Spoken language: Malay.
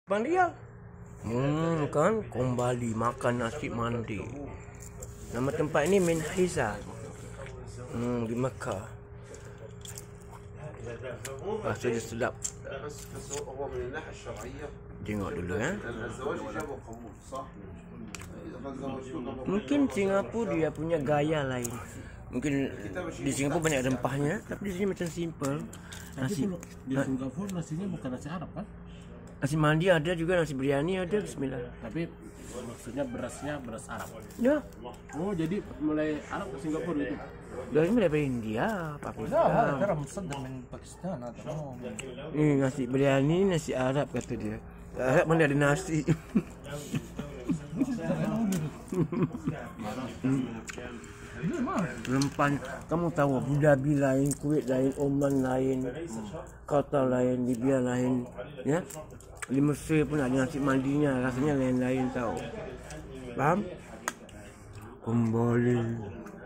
Bang dia. Kan kembali makan nasi mandi. Nama tempat ini Minhizar. Di Mekah. Rasanya sedap. Tengok dulu ya. Mungkin Singapura dia punya gaya lain. Mungkin di Singapura banyak rempahnya, tapi di sini macam simple. Nasi Di Singapura nasinya bukan nasi Arab kan? Nasi mandi ada juga, nasi biryani ada, bismillah. Tapi maksudnya berasnya beras Arab. Ya, Oh, jadi mulai Arab ke Singapura itu. dari dari India, Pakistan. ترى مصدر من باكستان هذا مو Ini nasi biryani, nasi Arab kata dia. Arab mana ada nasi? Rempah, kamu tahu Abu Dhabi lain, Kuwait lain, Oman lain, Qatar lain, Libya lain, ya. Di Mesir pun ada nasi mandinya, rasanya lain-lain tahu. Faham? Kembali